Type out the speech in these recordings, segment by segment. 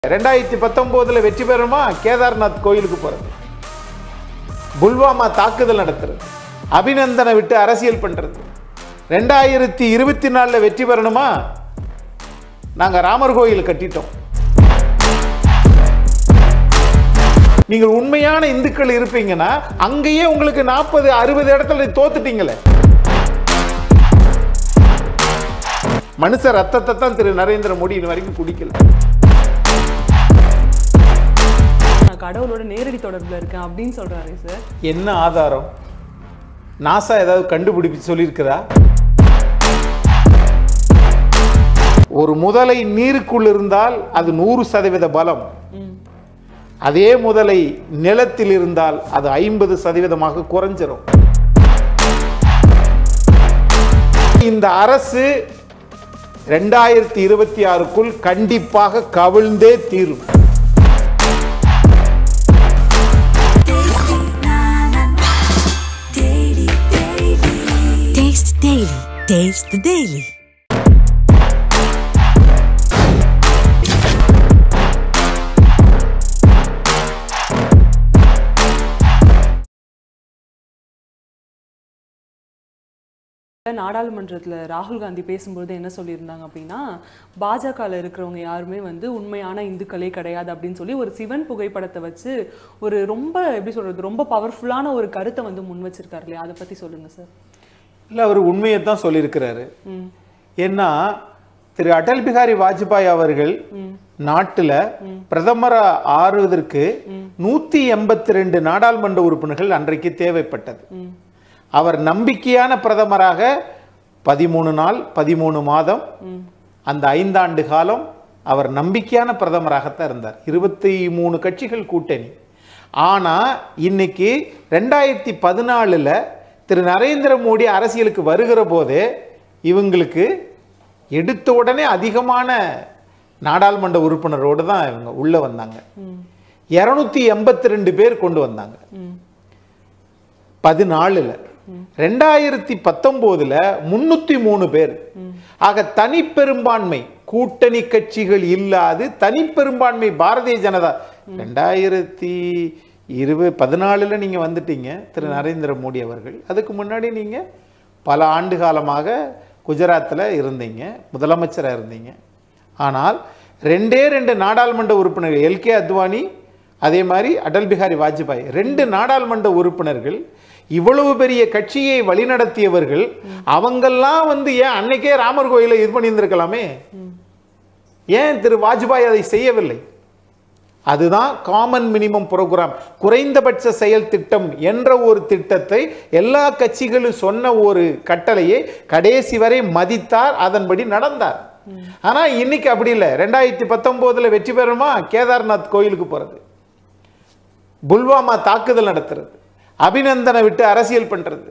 2019 வெற்றி பெறுமா கேதார்நாத் கோயிலுக்கு போறது, புல்வாமா தாக்குதல் நடத்துறது, அபிநந்தனை விட்டு அரசியல் பண்றது. 2024 வெற்றி பெறணுமா நாங்க ராமர் கோயில் கட்டிட்டோம். நீங்கள் உண்மையான இந்துக்கள் இருப்பீங்கன்னா அங்கேயே உங்களுக்கு 40-60 இடத்துல தோத்துட்டீங்களே. மனுஷ ரத்தத்தை தான் திரு நரேந்திர மோடி இது வரைக்கும் குடிக்கல. கடவுளோட நேரடி தொடர்புல இருக்கேன் அப்படின்னு சொல்றாரு சார். என்ன ஆதாரம்? நாசா ஏதாவது கண்டுபிடிச்சு சொல்லியிருக்குதா? ஒரு முதலை நீருக்குள் இருந்தால் அது 100% பலம். அதே முதலை நிலத்தில் இருந்தால் அது 50% குறைஞ்சிரும். இந்த அரசு 2026க்குள் கண்டிப்பாக கவிழ்ந்தே தீரும். Taste the Daily. நாடாளுமன்றத்தில் ராகுல் காந்தி பேசும்போது என்ன சொல்லியிருந்தாங்க அப்படின்னா, பாஜகவில் இருக்கிறவங்க யாருமே உண்மையான இந்துக்களே கிடையாது அப்படின்னு சொல்லி ஒரு சிவன் புகைப்படத்தை வச்சு ஒரு ரொம்ப எப்படி சொல்றது, ரொம்ப பவர்ஃபுல்லான ஒரு கருத்தை முன் வச்சிருக்காரு இல்லையா, அதை பத்தி சொல்லுங்க சார். இல்லை, அவர் உண்மையை தான் சொல்லியிருக்கிறாரு. ஏன்னா திரு அடல் பிகாரி வாஜ்பாய் அவர்கள் நாட்டில் பிரதமர் ஆறுவதற்கு 182 நாடாளுமன்ற உறுப்பினர்கள் அன்றைக்கு தேவைப்பட்டது. அவர் நம்பிக்கையான பிரதமராக 13 நாள் 13 மாதம் அந்த 5 ஆண்டு காலம் அவர் நம்பிக்கையான பிரதமராகத்தான் இருந்தார். 23 கட்சிகள் கூட்டணி. ஆனால் இன்னைக்கு 2014 திரு நரேந்திர மோடி அரசியலுக்கு வருகிற போதே இவங்களுக்கு எடுத்த உடனே அதிகமான நாடாளுமன்ற உறுப்பினரோடு தான் இவங்க உள்ள வந்தாங்க. 282 பேர் கொண்டு வந்தாங்க 14. 2019 303 பேர். ஆக தனிப்பெரும்பான்மை கூட்டணி கட்சிகள் இல்லாது தனிப்பெரும்பான்மை பாரதிய ஜனதா 2014 நீங்க வந்துட்டீங்க திரு நரேந்திர மோடி அவர்கள். அதுக்கு முன்னாடி நீங்க பல ஆண்டு காலமாக குஜராத்தில் இருந்தீங்க, முதலமைச்சராக இருந்தீங்க. ஆனால் 2 நாடாளுமன்ற உறுப்பினர்கள் எல்கே அத்வானி அதே மாதிரி அடல் பிகாரி வாஜ்பாய் 2 நாடாளுமன்ற உறுப்பினர்கள் இவ்வளவு பெரிய கட்சியை வழிநடத்தியவர்கள். அவங்கெல்லாம் ஏன் அன்னைக்கே ராமர் கோயிலை இது பண்ணியிருந்திருக்கலாமே, ஏன் திரு வாஜ்பாய் அதை செய்யவில்லை? அதுதான் காமன் மினிமம் ப்ரோக்ராம், குறைந்தபட்ச செயல் திட்டம் என்ற ஒரு திட்டத்தை எல்லா கட்சிகளும் சொன்ன ஒரு கட்டளையை கடைசி வரை மதித்தார், அதன்படி நடந்தார். ஆனா இன்னைக்கு அப்படி இல்லை. 2019 வெற்றி பெறுமா கேதார்நாத் கோயிலுக்கு போறது, புல்வாமா தாக்குதல் நடத்துறது, அபிநந்தனை விட்டு அரசியல் பண்றது.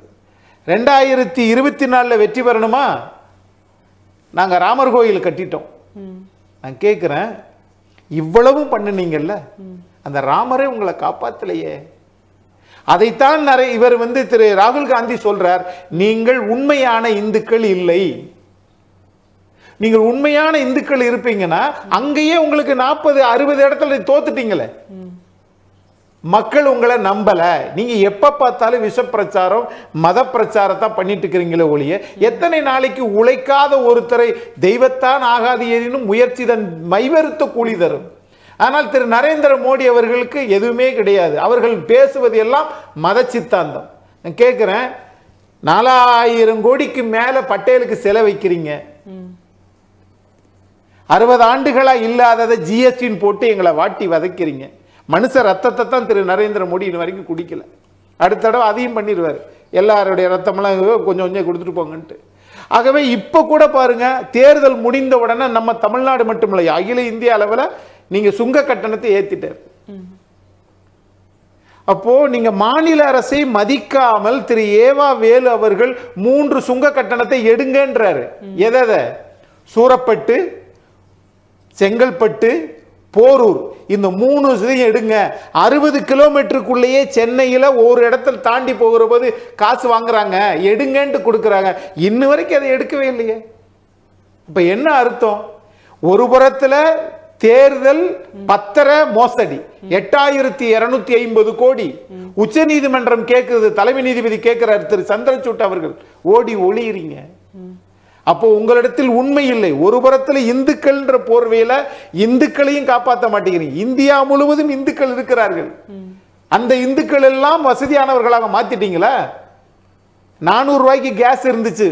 2024 வெற்றி பெறணுமா நாங்க ராமர் கோயில் கட்டிட்டோம். நான் கேட்கிறேன், இவ்வளவும் பண்ணுனீங்கல்ல, அந்த ராமரே உங்களை காப்பாத்தலையே. அதைத்தான் இவர் திரு ராகுல் காந்தி சொல்றார், நீங்கள் உண்மையான இந்துக்கள் இல்லை. நீங்கள் உண்மையான இந்துக்கள் இருப்பீங்கன்னா அங்கேயே உங்களுக்கு 40-60 இடத்துல தோத்துட்டீங்களே. மக்கள் உங்களை நம்பல. நீங்க எப்ப பார்த்தாலும் விஷ பிரச்சாரம் மத பிரச்சாரத்தை பண்ணிட்டு இருக்கிறீங்களே ஒழிய எத்தனை நாளைக்கு உழைக்காத ஒருத்தரை தெய்வத்தான் ஆகாது எனினும் முயற்சி தன் மைவருத்த கூலி தரும். ஆனால் திரு நரேந்திர மோடி அவர்களுக்கு எதுவுமே கிடையாது. அவர்கள் பேசுவது எல்லாம் மத சித்தாந்தம். நான் கேட்கிறேன், 4000 கோடிக்கு மேல பட்டேலுக்கு செலவைக்கிறீங்க. 60 ஆண்டுகளா இல்லாததை ஜிஎஸ்டின்னு போட்டு எங்களை வாட்டி வதைக்கிறீங்க. மனுஷ ரத்தத்தை தான் திரு நரேந்திர மோடி இது வரைக்கும் குடிக்கல. அடுத்த தடவை அதையும் பண்ணிடுவார், எல்லாருடைய ரத்தமெல்லாம் கொஞ்சம் கொஞ்சம் கொடுத்துட்டு போங்கன்ட்டு. ஆகவே இப்போ கூட பாருங்க, தேர்தல் முடிந்த உடனே நம்ம தமிழ்நாடு மட்டுமில்லை, அகில இந்திய அளவில் நீங்க சுங்க கட்டணத்தை ஏத்திட்டார். அப்போ நீங்க மாநில அரசை மதிக்காமல் திரு ஏவா வேலு அவர்கள் 3 சுங்க கட்டணத்தை எடுங்கன்றாரு. எதை? சூரப்பட்டு, செங்கல்பட்டு, போரூர், இந்த 3 எடுங்க. 60 கிலோமீட்டருக்குள்ளேயே சென்னையில் ஒரு இடத்துல தாண்டி போகிற போது காசு வாங்குறாங்க, எடுங்கன்ட்டு கொடுக்குறாங்க. இன்ன வரைக்கும் அதை எடுக்கவே இல்லையே. இப்போ என்ன அர்த்தம்? ஒரு புறத்தில் தேர்தல் பத்திர மோசடி 8250 கோடி உச்ச நீதிமன்றம் கேட்கிறது. தலைமை நீதிபதி கேட்கிறார், திரு சந்திரசூட் அவர்கள் ஓடி ஒளியிறீங்க. அப்போ உங்களிடத்தில் உண்மை இல்லை. ஒரு புறத்தில் இந்துக்கள்ன்ற போர்வையில இந்துக்களையும் காப்பாற்ற மாட்டேங்கிறீங்க. இந்தியா முழுவதும் இந்துக்கள் இருக்கிறார்கள். அந்த இந்துக்கள் எல்லாம் வசதியானவர்களாக மாத்திட்டீங்களா? 400 ரூபாய்க்கு கேஸ் இருந்துச்சு.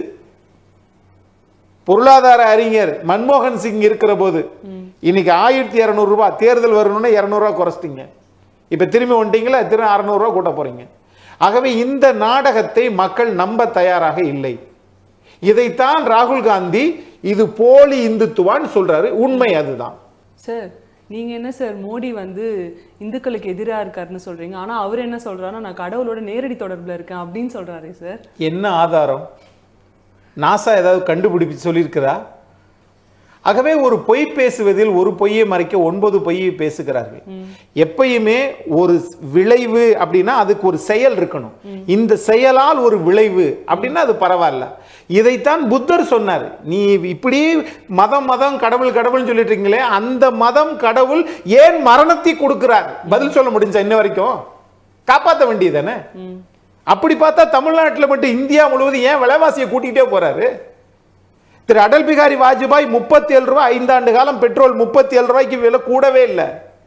பொருளாதார அறிஞர் மன்மோகன் சிங் இருக்கிற போது இன்னைக்கு 1200 ரூபாய். தேர்தல் வரணும்னா 200 ரூபாய் குறைச்சிட்டீங்க. இப்ப திரும்பி வந்துட்டீங்களா? திரும்ப 600 ரூபாய் கூட்ட போறீங்க. ஆகவே இந்த நாடகத்தை மக்கள் நம்ப தயாராக இல்லை. இதைத்தான் ராகுல் காந்தி இது போலி இந்துத்துவான்னு சொல்றாரு. உண்மை அதுதான் சார். நீங்க என்ன சார் மோடி வந்து இந்துக்களுக்கு எதிராக இருக்காருன்னு சொல்றீங்க, ஆனா அவர் என்ன சொல்றாருன்னா நான் கடவுளோட நேரடி தொடர்புல இருக்கேன் அப்படின்னு சொல்றாரு சார். என்ன ஆதாரம்? நாசா ஏதாவது கண்டுபிடிப்பு சொல்லியிருக்கிறா? ஆகவே ஒரு பொய் பேசுவதில் ஒரு பொய்யை மறைக்க 9 பொய்யை பேசுகிறார்கள். எப்பயுமே ஒரு விளைவு அப்படின்னா அதுக்கு ஒரு செயல் இருக்கணும். இந்த செயலால் ஒரு விளைவு அப்படின்னா அது பரவாயில்ல. இதைத்தான் புத்தர் சொன்னார். நீ இப்படி மதம் மதம் கடவுள் கடவுள்னு சொல்லிட்டு இருக்கீங்களே, அந்த மதம் கடவுள் ஏன் மரணத்தை கொடுக்கிறார்? பதில் சொல்ல முடிஞ்சா இன்ன வரைக்கும்? காப்பாற்ற வேண்டியதானே? அப்படி பார்த்தா தமிழ்நாட்டில் மட்டும் இந்தியா முழுவதும் ஏன் விலைவாசியை கூட்டிகிட்டே போறாரு? திரு அடல் பிகாரி வாஜ்பாய் 37 ரூபாய் 5 ஆண்டு காலம் பெட்ரோல் 37 ரூபாய்க்கு விலை கூடவே இல்லை.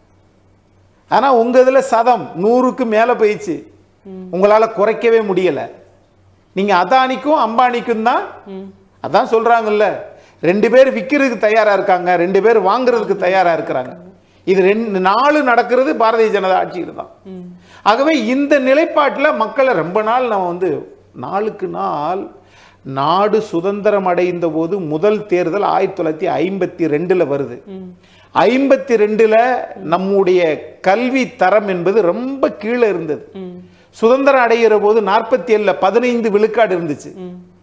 ஆனா உங்க இதுல சதம் 100க்கு மேல போயிடுச்சு. உங்களால குறைக்கவே முடியல. நீங்க அதானிக்கும் அம்பானிக்கும் தான் அதான் சொல்றாங்கல்ல, 2 பேர் விற்கிறதுக்கு தயாரா இருக்காங்க, 2 பேர் வாங்குறதுக்கு தயாரா இருக்கிறாங்க. இது 2 நாள் நடக்கிறது பாரதிய ஜனதா ஆட்சியில் தான். ஆகவே இந்த நிலைப்பாட்டில் மக்களை ரொம்ப நாள் நம்ம வந்து நாளுக்கு நாள் நாடு சுதந்திரம் அடைந்த போது முதல் தேர்தல் 1952 வருது. 52ல் நம்முடைய கல்வி தரம் என்பது ரொம்ப கீழே இருந்தது. சுதந்திரம் அடைகிற போது 47ல் 15 விழுக்காடு இருந்துச்சு.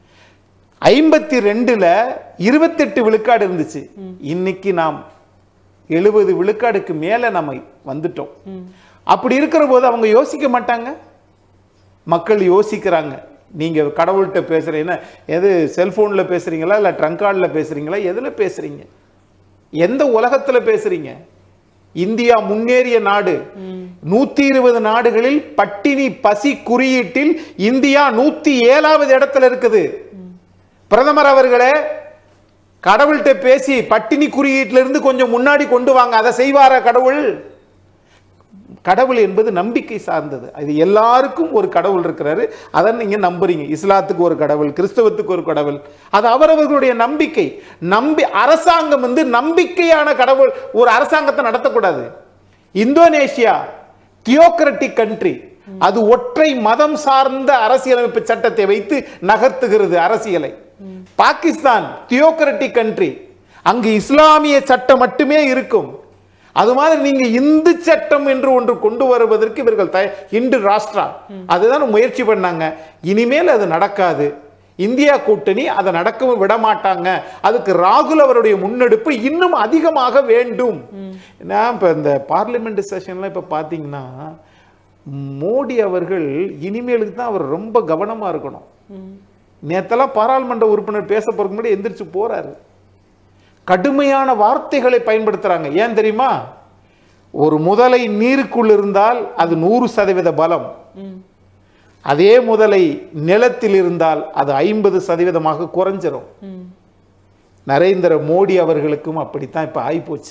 52ல் 28 விழுக்காடு இருந்துச்சு. இன்னைக்கு நாம் 70 விழுக்காடுக்கு மேல நம்ம வந்துட்டோம். அப்படி இருக்கிற போது அவங்க யோசிக்க மாட்டாங்க. மக்கள் யோசிக்கிறாங்க. நீங்க கடவுள்கிட்ட பேசுறீங்கன்னா எது செல்போன்ல பேசுறீங்களா, இல்ல ட்ரங்கார்ட்ல பேசுறீங்களா, எதுல பேசுறீங்க? எந்த உலகத்துல பேசுறீங்க? இந்தியா முன்னேறிய நாடு. 120 நாடுகளில் பட்டினி பசி குறியீட்டில் இந்தியா 107வது இடத்துல இருக்குது. பிரதமர் அவர்களே, கடவுள்கிட்ட பேசி பட்டினி குறியீட்டில இருந்து கொஞ்சம் முன்னாடி கொண்டு வாங்க. அதை செய்வாரா கடவுள்? கடவுள் என்பது நம்பிக்கை சார்ந்தது. அது எல்லாருக்கும் ஒரு கடவுள் இருக்கிறாரு, அதை நீங்க நம்புறீங்க. இஸ்லாத்துக்கு ஒரு கடவுள், கிறிஸ்தவத்துக்கு ஒரு கடவுள், அது அவரவர்களுடைய நம்பிக்கை. அரசாங்கம் வந்து நம்பிக்கையான கடவுள் ஒரு அரசாங்கத்தை நடத்தக்கூடாது. இந்தோனேஷியா தியோக்ரட்டிக் கண்ட்ரி, அது ஒற்றை மதம் சார்ந்த அரசியலமைப்பு சட்டத்தை வைத்து நகர்த்துகிறது அரசியலை. பாகிஸ்தான் தியோக்ரட்டிக் கண்ட்ரி, அங்கு இஸ்லாமிய சட்டம் மட்டுமே இருக்கும். அது மாதிரி நீங்க இந்து சட்டம் என்று ஒன்று கொண்டு வருவதற்கு இவர்கள் இந்து ராஷ்டிரா அதுதான் முயற்சி பண்ணாங்க. இனிமேல் அது நடக்காது. இந்தியா கூட்டணி அதை நடக்கவும் விட மாட்டாங்க. அதுக்கு ராகுல் அவருடைய முன்னெடுப்பு இன்னும் அதிகமாக வேண்டும். இப்ப இந்த பார்லிமெண்ட் செஷன்லாம் இப்ப பாத்தீங்கன்னா மோடி அவர்கள் இனிமேலுக்கு தான் அவர் ரொம்ப கவனமா இருக்கணும். நேத்தெல்லாம் பாராளுமன்ற உறுப்பினர் பேச போறதுக்கு முன்னாடி எந்திரிச்சு போறாரு. கடுமையான வார்த்தைகளை பயன்படுத்துறாங்க. ஏன் தெரியுமா? ஒரு முதலை நீருக்குள் இருந்தால் அது 100% பலம். அதே முதலை நிலத்தில் இருந்தால் அது 50% குறைஞ்சிரும். நரேந்திர மோடி அவர்களுக்கும் அப்படித்தான் இப்ப ஆயிப்போச்சு.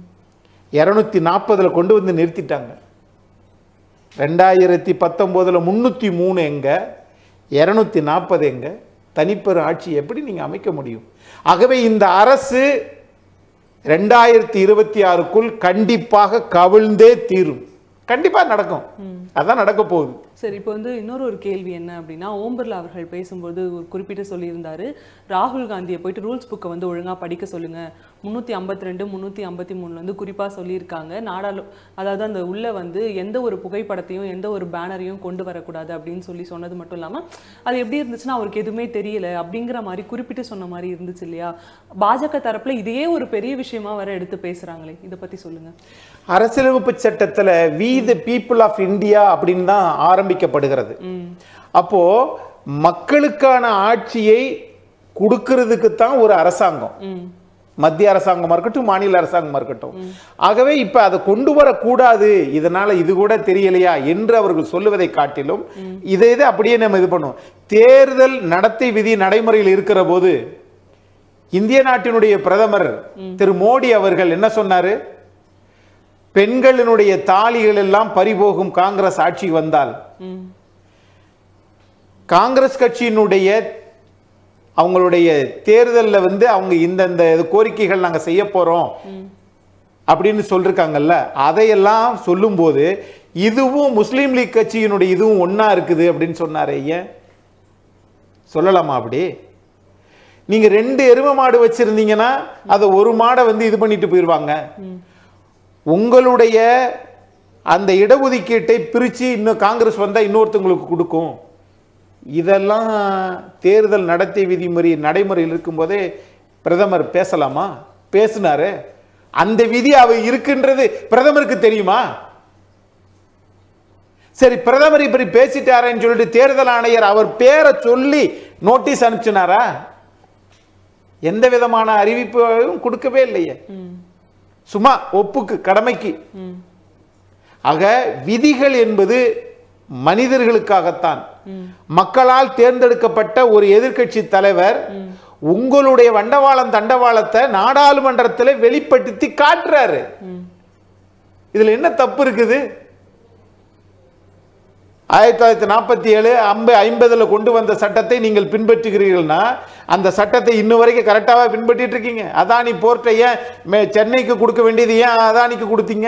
240 கொண்டு வந்து நிறுத்திட்டாங்க. 2019 303 எங்க, 240 எங்க? தனிப்பெரு ஆட்சி எப்படி நீங்க அமைக்க முடியும்? ஆகவே இந்த அரசு 2026க்குள் கண்டிப்பாக கவிழ்ந்தே தீரும். கண்டிப்பா நடக்கும். அதான் நடக்க போகுது. சரி, இப்போ வந்து இன்னொரு கேள்வி என்ன அப்படின்னா, ஓம் பிர்லா அவர்கள் பேசும்போது ஒரு குறிப்பிட்டு சொல்லியிருந்தாரு, ராகுல் காந்தியை போயிட்டு ரூல்ஸ் புக்கை வந்து ஒழுங்கா படிக்க சொல்லுங்க. 352 353 வந்து குறிப்பா சொல்லியிருக்காங்க. அதாவது அந்த உள்ள வந்து எந்த ஒரு புகைப்படத்தையும் எந்த ஒரு பேனரையும் கொண்டு வரக்கூடாது அப்படின்னு சொன்னது மட்டும் இல்லாம அது எப்படி இருந்துச்சுன்னா அவருக்கு எதுவுமே தெரியல அப்படிங்கிற மாதிரி குறிப்பிட்டு சொன்ன மாதிரி இருந்துச்சு இல்லையா? பாஜக தரப்புல இதையே ஒரு பெரிய விஷயமா வர எடுத்து பேசுறாங்களே, இதை பத்தி சொல்லுங்க. அரசியலமைப்பு சட்டத்துல we the people of India அப்படின்னு தான் ஆரம்பிக்கப்படுகிறது. அப்போ மக்களுக்கான ஆட்சியை கொடுக்கிறதுக்கு தான் ஒரு அரசாங்கம். மத்திய அரசாங்கமா இருக்கட்டும், மாநில அரசாங்கமா இருக்கட்டும். ஆகவே இப்ப அதை கொண்டு வரக்கூடாது, இதனால இது கூட தெரியலையா என்று அவர்கள் சொல்லுவதை காட்டிலும் இதை அப்படியே நம்ம இது பண்ணுவோம். தேர்தல் நடத்தை விதி நடைமுறையில் இருக்கிற போது இந்திய நாட்டினுடைய பிரதமர் திரு மோடி அவர்கள் என்ன சொன்னாரு? பெண்களினுடைய தாலிகள் எல்லாம் பறிபோகும் காங்கிரஸ் ஆட்சி வந்தால் காங்கிரஸ் கட்சியினுடைய அவங்களுடைய தேர்தலில் வந்து அவங்க இந்த கோரிக்கைகள் நாங்கள் செய்ய போறோம் அப்படின்னு சொல்லிருக்காங்கல்ல, அதையெல்லாம் சொல்லும்போது இதுவும் முஸ்லீம் லீக் கட்சியினுடைய இதுவும் ஒன்னா இருக்குது அப்படின்னு சொன்னாரே. ஏன் சொல்லலாமா? அப்படி நீங்க 2 எருமை மாடு வச்சிருந்தீங்கன்னா அதை ஒரு மாடை வந்து இது பண்ணிட்டு போயிருவாங்க. உங்களுடைய அந்த இடஒதுக்கீட்டை பிரிச்சு இன்னும் காங்கிரஸ் வந்தா இன்னொருத்தவங்களுக்கு கொடுக்கும். இதெல்லாம் தேர்தல் நடத்தை விதிமுறை நடைமுறையில் இருக்கும்போதே பிரதமர் பேசலாமா? பேசினாரு. அந்த விதி அவ இருக்கின்றது பிரதமருக்கு தெரியுமா? சரி, பிரதமர் இப்படி பேசிட்டாருன்னு சொல்லிட்டு தேர்தல் ஆணையர் அவர் பேரை சொல்லி நோட்டீஸ் அனுப்பிச்சினாரா? எந்த விதமான அறிவிப்பும் கொடுக்கவே இல்லையே, சும்மா ஒப்புக்கு கடமைக்கு. ஆக விதிகள் என்பது மனிதர்களுக்காகத்தான். மக்களால் தேர்ந்தெடுக்கப்பட்ட ஒரு எதிர்க்கட்சி தலைவர் உங்களுடைய வண்டவாளம் தண்டவாளத்தை நாடாளுமன்றத்தில் வெளிப்படுத்தி காட்டுறாரு. இதுல என்ன தப்பு இருக்குது? 1947 50 கொண்டு வந்த சட்டத்தை நீங்கள் பின்பற்றுகிறீர்கள்னா அந்த சட்டத்தை இன்னும் வரைக்கும் கரெக்டாக பின்பற்றிட்டு இருக்கீங்க. அதானி போர்ட்டை ஏன் சென்னைக்கு கொடுக்க வேண்டியது ஏன் அதானிக்கு கொடுத்தீங்க?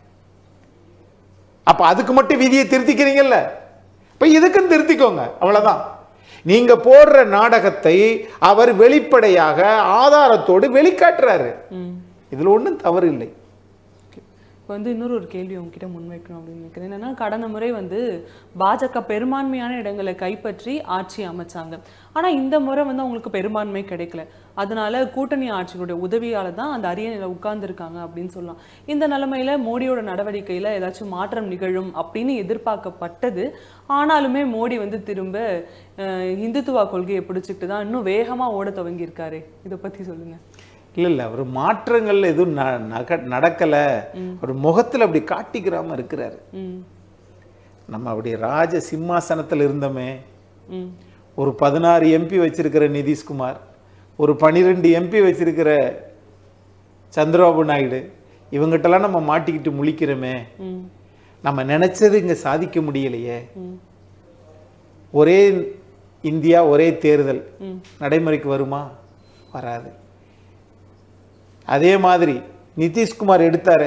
அப்ப அதுக்கு மட்டும் விதியை திருத்திக்கிறீங்கல்ல, இப்ப இதுக்கும் திருத்திக்கோங்க, அவ்வளவுதான். நீங்க போடுற நாடகத்தை அவர் வெளிப்படையாக ஆதாரத்தோடு வெளிக்காட்டுறாரு. இதுல ஒன்றும் தவறு இல்லை. இப்போ வந்து இன்னொரு கேள்வி உங்ககிட்ட முன்வைக்கணும் அப்படின்னு நினைக்கிறேன். என்னன்னா, கடந்த முறை வந்து பாஜக பெரும்பான்மையான இடங்களை கைப்பற்றி ஆட்சி அமைச்சாங்க. ஆனால் இந்த முறை வந்து அவங்களுக்கு பெரும்பான்மை கிடைக்கல. அதனால கூட்டணி ஆட்சிகளுடைய உதவியால தான் அந்த அரியணையில் உட்கார்ந்துருக்காங்க அப்படின்னு சொல்லலாம். இந்த நிலைமையில மோடியோட நடவடிக்கையில் ஏதாச்சும் மாற்றம் நிகழும் அப்படின்னு எதிர்பார்க்கப்பட்டது. ஆனாலுமே மோடி வந்து திரும்ப இந்துத்துவா கொள்கையை பிடிச்சிக்கிட்டு தான் இன்னும் வேகமாக ஓட துவங்கியிருக்காரு. இதை பற்றி சொல்லுங்க. இல்ல ஒரு மாற்றங்கள் எதுவும் நடக்கல. ஒரு முகத்துல அப்படி காட்டிக்கிறாம இருக்கிறாரு. நம்ம அப்படி ராஜ சிம்மாசனத்தில் இருந்தோமே, ஒரு 16 MP வச்சிருக்கிற நிதிஷ்குமார், ஒரு 12 MP வச்சிருக்கிற சந்திரபாபு நாயுடு, இவங்கிட்டலாம் நம்ம மாட்டிக்கிட்டு முழிக்கிறோமே, நம்ம நினைச்சது இங்க சாதிக்க முடியலையே. ஒரே இந்தியா ஒரே தேர்தல் நடைமுறைக்கு வருமா? வராது. அதே மாதிரி நிதிஷ்குமார் எடுத்தாரு,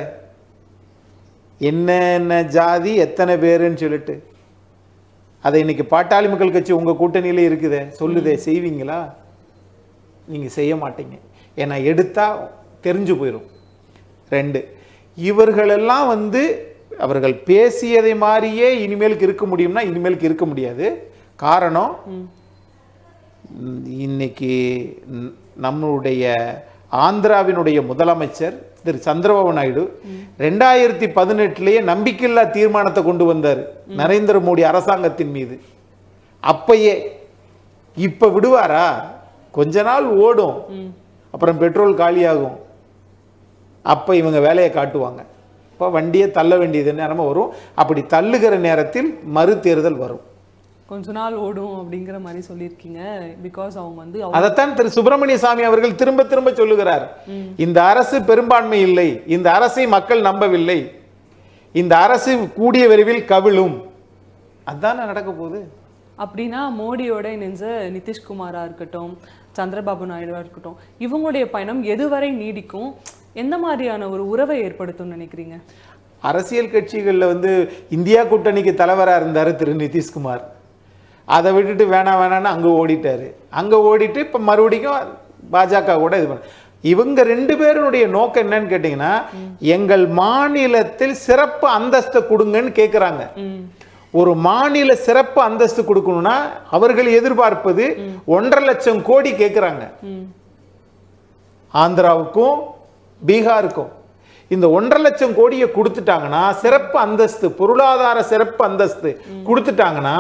என்ன ஜாதி எத்தனை பேருன்னு சொல்லிட்டு அதை இன்னைக்கு பாட்டாளி மக்கள் கட்சி உங்க கூட்டணியில இருக்குதே சொல்லுதே, செய்வீங்களா? நீங்க செய்ய மாட்டீங்க. ஏன்னா எடுத்தா தெரிஞ்சு போயிடும். 2, இவர்களெல்லாம் வந்து அவர்கள் பேசியதை மாதிரியே இனிமேலுக்கு இருக்க முடியும்னா இனிமேலுக்கு இருக்க முடியாது. காரணம், இன்னைக்கு நம்மளுடைய ஆந்திராவினுடைய முதலமைச்சர் திரு சந்திரபாபு நாயுடு 2018 நம்பிக்கையில்லா தீர்மானத்தை கொண்டு வந்தார் நரேந்திர மோடி அரசாங்கத்தின் மீது. அப்பயே இப்ப விடுவாரா? கொஞ்ச நாள் ஓடும், அப்புறம் பெட்ரோல் காலியாகும், அப்ப இவங்க வேலையை காட்டுவாங்க. இப்போ வண்டியை தள்ள வேண்டியது நேரமா வரும். அப்படி தள்ளுகிற நேரத்தில் மறு தேர்தல் வரும். கொஞ்ச நாள் ஓடும் அப்படிங்கிற மாதிரி சொல்லியிருக்கீங்க. பிகாஸ் அவங்க வந்து அதைத்தான் திரு சுப்பிரமணிய சாமி அவர்கள் திரும்ப திரும்ப சொல்லுகிறார். இந்த அரசு பெரும்பான்மை இல்லை, இந்த அரசை மக்கள் நம்பவில்லை, இந்த அரசு கூடிய விரைவில் கவிழும். அதுதான் நடக்க போகுது. அப்படின்னா மோடியோட இணைஞ்ச நிதிஷ்குமாரா இருக்கட்டும், சந்திரபாபு நாயுடுவா இருக்கட்டும், இவங்களுடைய பயணம் எதுவரை நீடிக்கும்? எந்த மாதிரியான ஒரு உறவை ஏற்படுத்தும் நினைக்கிறீங்க? அரசியல் கட்சிகளில் வந்து இந்தியா கூட்டணிக்கு தலைவராக இருந்தார் திரு நிதிஷ்குமார். அதை விட்டுட்டு வேணான்னு அங்கே ஓடிட்டாரு. அங்கே ஓடிட்டு இப்போ மறுபடியும் பாஜக கூட இது பண்ண. இவங்க 2 பேருடைய நோக்கம் என்னன்னு கேட்டீங்கன்னா, எங்கள் மாநிலத்தில் சிறப்பு அந்தஸ்து கொடுங்கன்னு கேட்குறாங்க. ஒரு மாநில சிறப்பு அந்தஸ்து கொடுக்கணும்னா அவர்கள் எதிர்பார்ப்பது 1.5 லட்சம் கோடி கேட்குறாங்க. ஆந்திராவுக்கும் பீகாருக்கும் இந்த 1.5 லட்சம் கோடியை கொடுத்துட்டாங்கன்னா, சிறப்பு அந்தஸ்து, பொருளாதார சிறப்பு அந்தஸ்து கொடுத்துட்டாங்கன்னா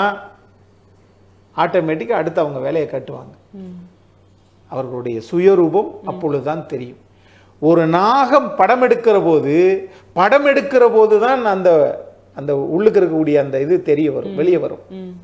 ஆட்டோமேட்டிக்காக அடுத்து அவங்க வேலையை கட்டுவாங்க. அவர்களுடைய சுயரூபம் அப்பொழுதுதான் தெரியும். ஒரு நாகம் படம் எடுக்கிற போது தான் அந்த அந்த உள்ளுக்கு இருக்கக்கூடிய அந்த இது தெரிய வரும், வெளியே வரும்.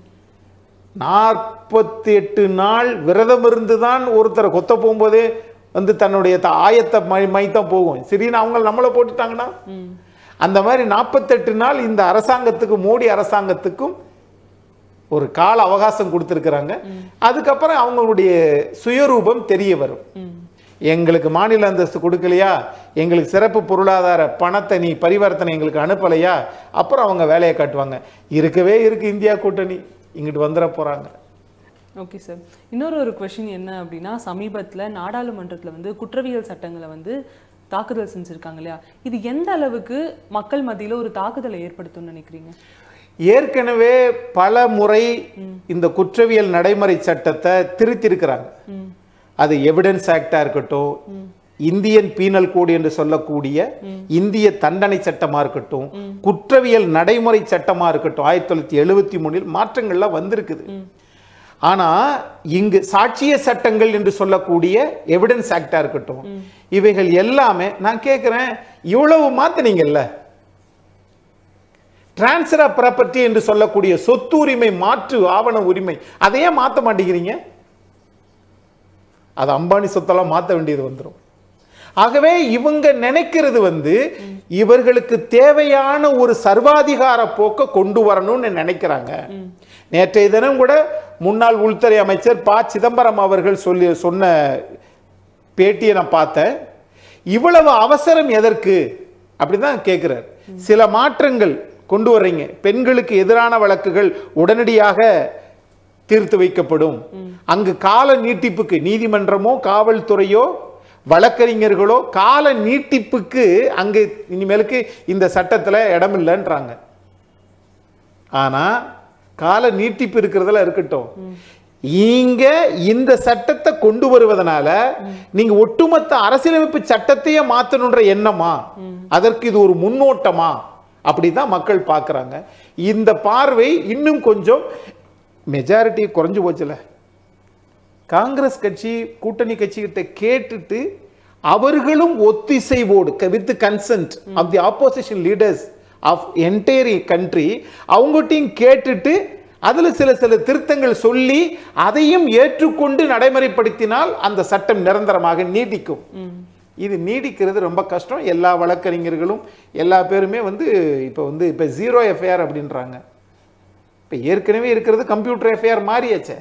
48 நாள் விரதம் இருந்து தான் ஒருத்தரை கொத்த போகும்போதே வந்து தன்னுடைய ஆயத்தை மைத்தான் போகும். சரின்னு அவங்க நம்மளை போட்டுட்டாங்கன்னா அந்த மாதிரி 48 நாள் இந்த அரசாங்கத்துக்கும், மோடி அரசாங்கத்துக்கும் ஒரு கால அவகாசம் கொடுத்துருக்குறாங்க. அதுக்கப்புறம் அவங்களுடைய சுயரூபம் தெரிய வரும். எங்களுக்கு மாநில அந்தஸ்து கொடுக்கலையா, எங்களுக்கு சிறப்பு பொருளாதார பணத்தை நீ பரிவர்த்தனை எங்களுக்கு அனுப்பலையா, அப்புறம் அவங்க வேலையை காட்டுவாங்க. இருக்கவே இருக்கு இந்தியா கூட்டணி, இங்கிட்டு வந்துட போறாங்க. ஓகே சார், இன்னொரு கொஸ்டின் என்ன அப்படின்னா, சமீபத்தில் நாடாளுமன்றத்தில் வந்து குற்றவியல் சட்டங்களை வந்து தாக்குதல் செஞ்சுருக்காங்க இல்லையா, இது எந்த அளவுக்கு மக்கள் மத்தியில் ஒரு தாக்குதலை ஏற்படுத்தும்னு நினைக்கிறீங்க? ஏற்கனவே பல முறை இந்த குற்றவியல் நடைமுறை சட்டத்தை திருத்திருக்கிறாங்க. அது எவிடன்ஸ் ஆக்டா இருக்கட்டும், இந்தியன் பீனல் கோடு என்று சொல்லக்கூடிய இந்திய தண்டனை சட்டமா இருக்கட்டும், குற்றவியல் நடைமுறை சட்டமா இருக்கட்டும், 1973 மாற்றங்கள்லாம் வந்திருக்குது. ஆனா இங்கு சாட்சிய சட்டங்கள் என்று சொல்லக்கூடிய எவிடன்ஸ் ஆக்டா இருக்கட்டும், இவைகள் எல்லாமே நான் கேட்கிறேன், இவ்வளவு மாத்தினீங்கல்ல, டிரான்ஸ்ஃபர் ஆஃப் ப்ராப்பர்ட்டி என்று சொல்லக்கூடிய சொத்து உரிமை, மாற்று ஆவண உரிமை, அதையே மாற்ற மாட்டேங்கிறீங்க. அது அம்பானி சொத்தெல்லாம் மாற்ற வேண்டியது வந்துடும். ஆகவே இவங்க நினைக்கிறது வந்து இவர்களுக்கு தேவையான ஒரு சர்வாதிகார போக்க கொண்டு வரணும்னு நினைக்கிறாங்க. நேற்றைய தினம் கூட முன்னாள் உள்துறை அமைச்சர் ப. சிதம்பரம் அவர்கள் சொன்ன பேட்டியை நான் பார்த்தேன். இவ்வளவு அவசரம் எதற்கு அப்படிதான் கேட்கிறார். சில மாற்றங்கள் கொண்டு வர்றீங்க, பெண்களுக்கு எதிரான வழக்குகள் உடனடியாக தீர்த்து வைக்கப்படும். அங்கு கால நீட்டிப்புக்கு நீதிமன்றமோ காவல்துறையோ வழக்கறிஞர்களோ கால நீட்டிப்புக்கு அங்கு இனிமேலுக்கு இந்த சட்டத்துல இடம் இல்லைன்றாங்க. ஆனா கால நீட்டிப்பு இருக்கிறதுல இருக்கட்டும், இங்க இந்த சட்டத்தை கொண்டு வருவதனால நீங்க ஒட்டுமொத்த அரசியலமைப்பு சட்டத்தையே மாத்தணுன்ற எண்ணமா, அதற்கு இது ஒரு முன்னோட்டமா, அப்படிதான் மக்கள் பார்க்கறாங்க. இந்த பார்வை இன்னும் கொஞ்சம் மெஜாரிட்டி குறைஞ்சு போச்சுல. காங்கிரஸ் கட்சி கூட்டணி கட்சிகிட்ட கேட்டுட்டு அவர்களும் ஒத்திசைவோடு with consent of the opposition leaders of entire country அவங்ககிட்டையும் கேட்டுட்டு அதுல சில திருத்தங்கள் சொல்லி அதையும் ஏற்றுக்கொண்டு நடைமுறைப்படுத்தினால் அந்த சட்டம் நிரந்தரமாக நீடிக்கும். இது நீடிக்கிறது ரொம்ப கஷ்டம். எல்லா வழக்கறிஞர்களும் எல்லா பேருமே வந்து இப்போ ஜீரோ எஃப்ஐஆர் அப்படின்றாங்க. இப்போ ஏற்கனவே இருக்கிறது கம்ப்யூட்டர் எஃப்ஐஆர் மாறியாச்சே.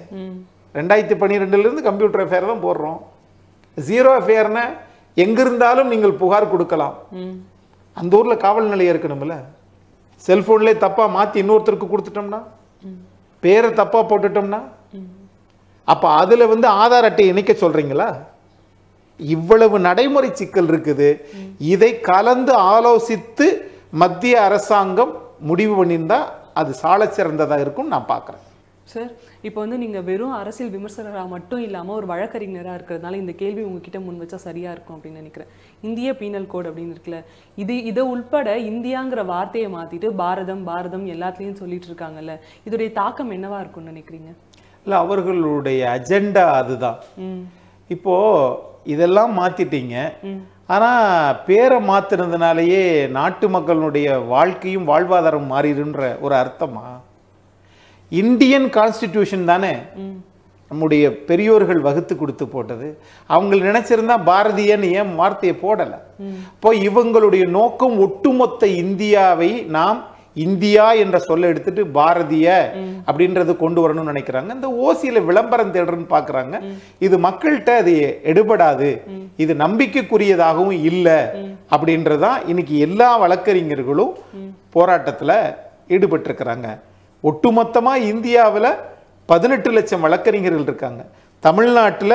2012 கம்ப்யூட்டர் எஃப்ஐஆர் தான் போடுறோம். ஜீரோ எஃப்ஐஆர்னா எங்கிருந்தாலும் நீங்கள் புகார் கொடுக்கலாம். அந்த ஊர்ல காவல் நிலையம் இருக்கணும்ல. செல்போன்லேயே தப்பா மாத்தி இன்னொருத்தருக்கு கொடுத்துட்டோம்னா, பேரை தப்பா போட்டுட்டோம்னா, அப்ப அதுல வந்து ஆதார் அட்டை இணைக்க சொல்றீங்களா? இவ்வளவு நடைமுறை சிக்கல் இருக்குது. இதை கலந்து ஆலோசித்து மத்திய அரசாங்கம் முடிவு பண்ணியிருந்தா அது சால சிறந்ததா இருக்கும் நான் பார்க்குறேன். சார், இப்போ வந்து நீங்கள் வெறும் அரசியல் விமர்சகராக மட்டும் இல்லாமல் ஒரு வழக்கறிஞராக இருக்கிறதுனால இந்த கேள்வி உங்ககிட்ட முன் வச்சா சரியாக இருக்கும் அப்படின்னு நினைக்கிறேன். இந்திய பீனல் கோட் அப்படின்னு இருக்குல்ல, இதை உள்பட இந்தியாங்கிற வார்த்தையை மாற்றிட்டு பாரதம் பாரதம் எல்லாத்துலேயும் சொல்லிட்டு இருக்காங்கல்ல, இதோடைய தாக்கம் என்னவா இருக்கும்னு நினைக்கிறீங்க? இல்லை, அவர்களுடைய அஜெண்டா அதுதான். இப்போ இதெல்லாம் மாற்றிட்டீங்க, ஆனால் பேரை மாற்றினதுனாலேயே நாட்டு மக்களுடைய வாழ்க்கையும் வாழ்வாதாரம் மாறிடுன்ற ஒரு அர்த்தமா? இந்தியன் கான்ஸ்டிடியூஷன் தானே நம்முடைய பெரியோர்கள் வகுத்து கொடுத்து போட்டது. அவங்க நினைச்சிருந்தா பாரதியன்னு ஏன் வார்த்தையை போடல? இப்போ இவங்களுடைய நோக்கம் ஒட்டுமொத்த இந்தியாவை நாம் இந்தியா என்ற சொல்ல எடுத்துட்டு பாரதிய அப்படின்றது கொண்டு வரணும்னு நினைக்கிறாங்க. இந்த ஓசியில விளம்பரம் தேடுறன்னு பாக்குறாங்க. இது மக்கள்கிட்ட அது எடுபடாது, இது நம்பிக்கைக்குரியதாகவும் இல்லை அப்படின்றதான் இன்னைக்கு எல்லா வழக்கறிஞர்களும் போராட்டத்துல ஈடுபட்டு இருக்கிறாங்க. ஒட்டுமொத்தமா இந்தியாவில் 18 லட்சம் வழக்கறிஞர்கள் இருக்காங்க. தமிழ்நாட்டில்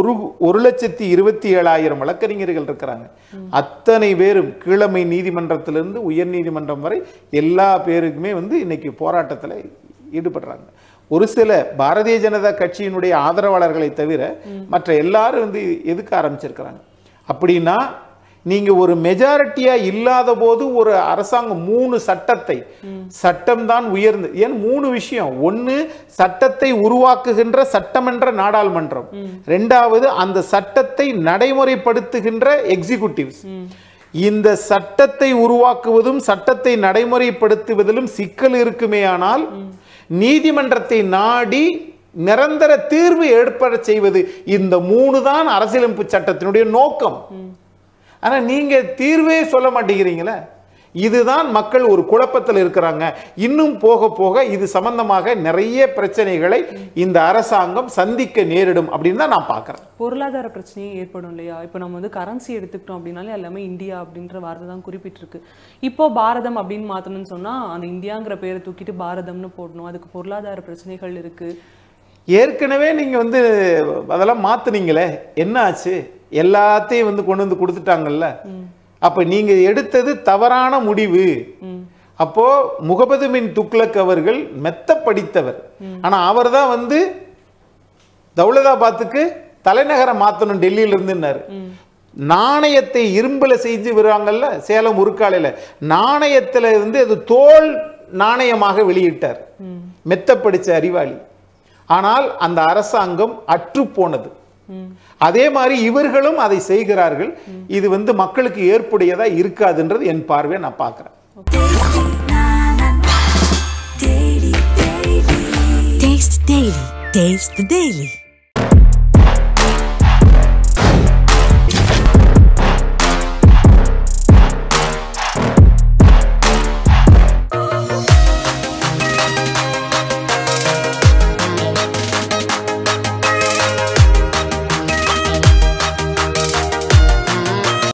1,27,000 வழக்கறிஞர்கள் இருக்கிறாங்க. அத்தனை பேரும் கீழமை நீதிமன்றத்திலிருந்து உயர் நீதிமன்றம் வரை எல்லா பேருக்குமே வந்து இன்னைக்கு போராட்டத்தில் ஈடுபடுறாங்க. ஒரு சில பாரதிய ஜனதா கட்சியினுடைய ஆதரவாளர்களை தவிர மற்ற எல்லாரும் வந்து எதுக்க ஆரம்பிச்சிருக்கிறாங்க. அப்படின்னா நீங்க ஒரு மெஜாரிட்டியா இல்லாத போது ஒரு அரசாங்கம் 3 சட்டத்தை, சட்டம் தான் உயர்ந்து, ஏன் 3 விஷயம். ஒன்னு, சட்டத்தை உருவாக்குகின்ற சட்டமன்ற நாடாளுமன்றம். ரெண்டாவது, அந்த சட்டத்தை நடைமுறைப்படுத்துகின்ற எக்ஸிகியூட்டிவ்ஸ். இந்த சட்டத்தை உருவாக்குவதும் சட்டத்தை நடைமுறைப்படுத்துவதிலும் சிக்கல் இருக்குமேயானால் நீதிமன்றத்தை நாடி நிரந்தர தீர்வு ஏற்பட செய்வது. இந்த 3 தான் அரசியலமைப்பு சட்டத்தினுடைய நோக்கம். ஆனா நீங்க தீர்வே சொல்ல மாட்டேங்கிறீங்களே. இதுதான் மக்கள் ஒரு குழப்பத்தில் இருக்கிறாங்க. இன்னும் போக போக இது சம்பந்தமாக நிறைய பிரச்சனைகளை இந்த அரசாங்கம் சந்திக்க நேரிடும் அப்படின்னு தான் நான் பார்க்கிறேன். பொருளாதார பிரச்சனையும் ஏற்படும் இல்லையா? இப்போ நம்ம வந்து கரன்சி எடுத்துக்கிட்டோம் அப்படின்னாலே எல்லாமே இந்தியா அப்படின்ற வார்த்தை தான் குறிப்பிட்டிருக்கு. இப்போ பாரதம் அப்படின்னு மாற்றணும்னு சொன்னா அந்த இந்தியாங்கிற பேரை தூக்கிட்டு பாரதம்னு போடணும். அதுக்கு பொருளாதார பிரச்சனைகள் இருக்கு. ஏற்கனவே நீங்க வந்து அதெல்லாம் மாத்துனீங்களே, என்ன ஆச்சு? எல்லாத்தையும் வந்து கொண்டு வந்து கொடுத்துட்டாங்கல்ல. அப்ப நீங்க எடுத்தது தவறான முடிவு. அப்போ முகமது பின் துக்ளக் அவர்கள் மெத்த படித்தவர். ஆனா அவர் தான் வந்து தௌலதாபாத்துக்கு தலைநகரம் மாத்தணும் டெல்லியில இருந்துன்னாரு. நாணயத்தை இரும்புல செஞ்சு விடுறாங்கல்ல சேலம் உருக்காலையில, நாணயத்துல இருந்து அது தோல் நாணயமாக வெளியிட்டார். மெத்த படிச்ச அறிவாளி. ஆனால் அந்த அரசாங்கம் அற்று போனது. அதே மாதிரி இவர்களும் அதை செய்கிறார்கள். இது வந்து மக்களுக்கு ஏற்புடையதா இருக்காதுன்றது என் பார்வையை நான் பார்க்கிறேன். Taste the Daily.